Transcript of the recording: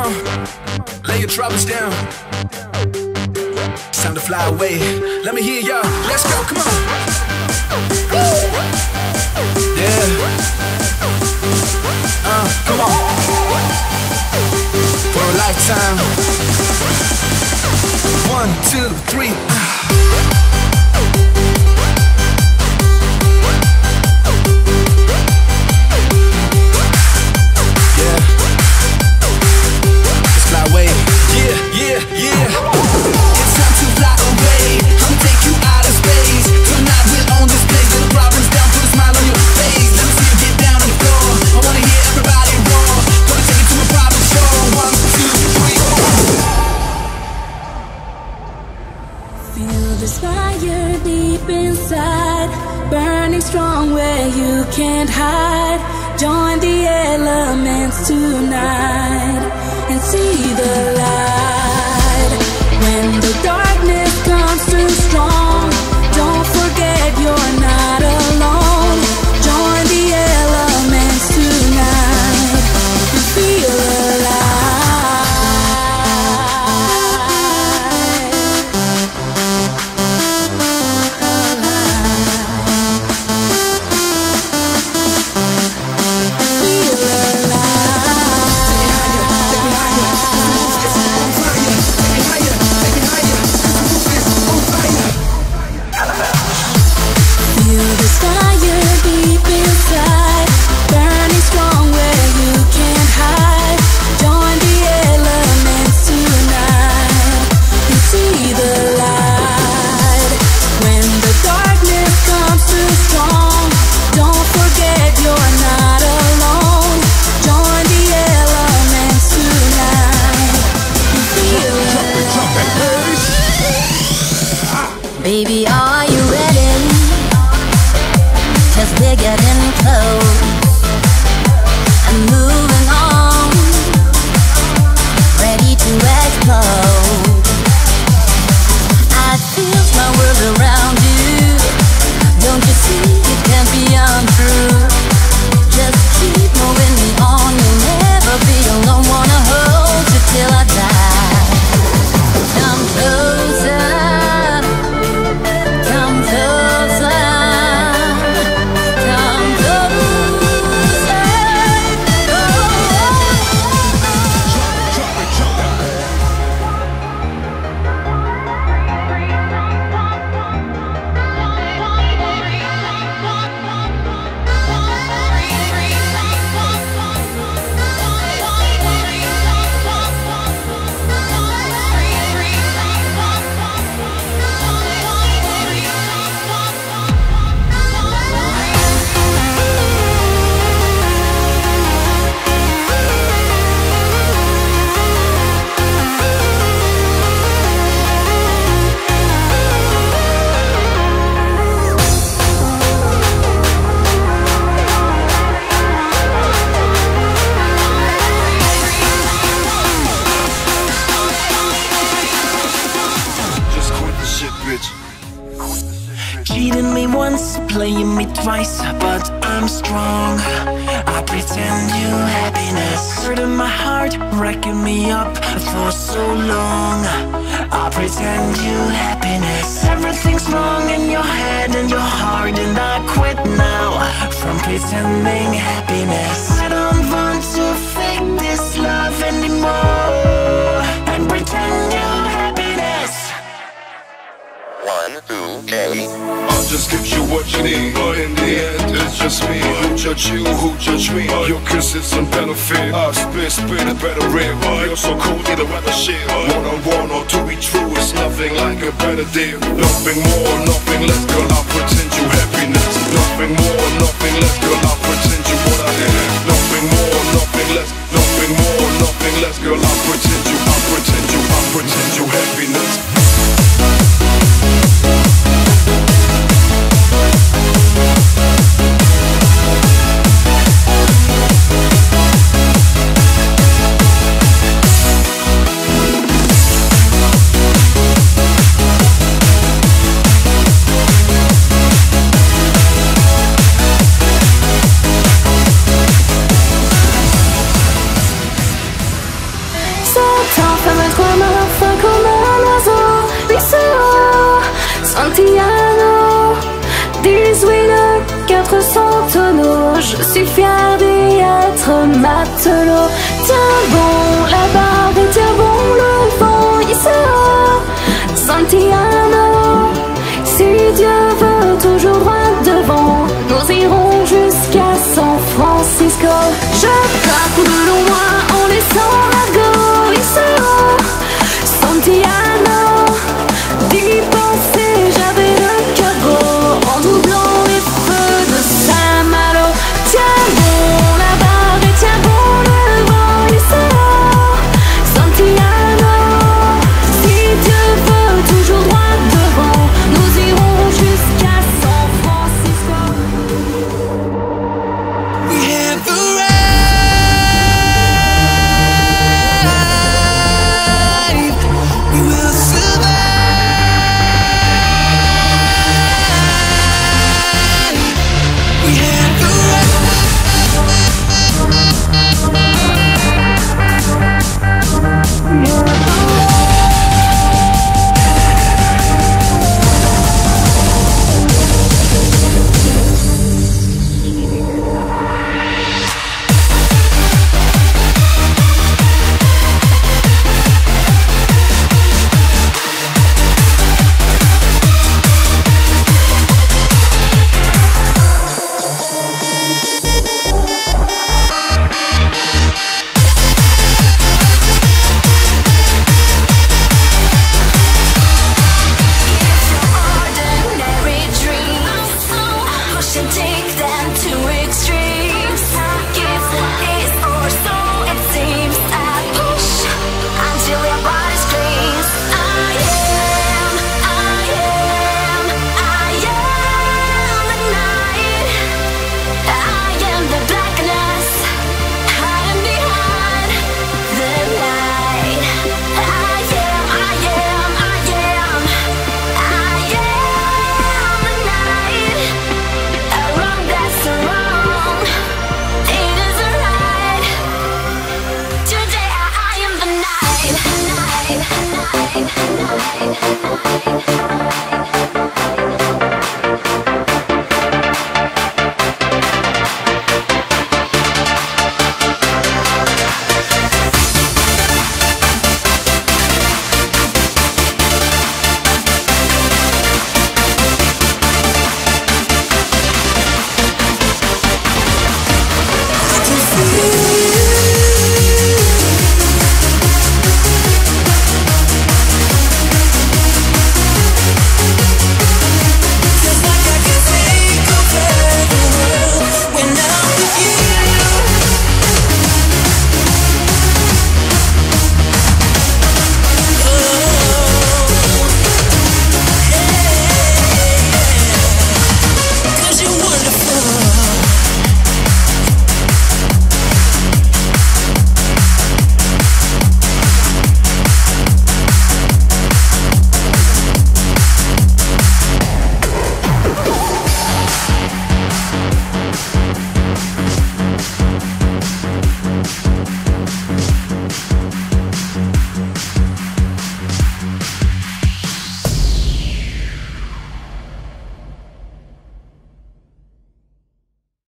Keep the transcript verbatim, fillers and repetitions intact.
on, lay your troubles down. It's time to fly away. Let me hear y'all. Let's go, come on. Yeah. Uh, come on. For a lifetime. One, two, three. Away. Yeah, yeah, yeah. It's time to fly away. I'ma take you out of space. Tonight we're on display. Put the problems down, put a smile on your face. Let me see you get down on the floor. I wanna hear everybody roar. Gonna take you to my private show. One, two, three, four. Feel this fire deep inside, burning strong where you can't hide. Join the elements tonight and see the light. When the darkness comes too strong, don't forget you're not alone. Join the elements tonight and feel alive. Baby, are you ready? 'Cause we're getting close and moving on, ready to explode. I feel my world around you. Don't you see it can't be untrue? Just keep moving me on. You'll never be alone. Wanna hold you till I die. Come closer. Come closer, come closer, oh. Cheating me once, playing me twice, but I'm strong. I pretend you happiness, hurting my heart, wrecking me up for so long. I pretend you happiness. Everything's wrong in your head and your heart, and I quit now from pretending happiness. I don't want to fake this love anymore and pretend you happiness. One, two, three. I'll just give you what you need, but in the end it's just me. Who judge you, who judge me? Your kisses and benefit. I spit, spit a better rib. You're so cool, need a weather shit. One on one or to be true, it's nothing like a better deal. Nothing more, nothing less, girl, I'll pretend you happiness. Nothing more, nothing less, girl, I'll pretend you what I did. Nothing more, nothing less, nothing more, nothing less, girl, I'll pretend you, I'll pretend you, I'll pretend you happiness. je suis fière d'y être matelot. Tiens bon la barre et tiens bon le vent, Isao, Santiano. Si Dieu veut toujours droit devant, nous irons jusqu'à San Francisco. Je parcours de loin en laissant Argo, Isao, Santiano. D'y penser, j'avais le cœur gros en doublant les feux de Saint-Malo. Tiens bon la barre et tiens bon le vent, Isao, Santiano. Si Dieu veut toujours droit devant, nous irons jusqu'à San Francisco. We have arrived. We will survive. We have Ordinary dreams, push and take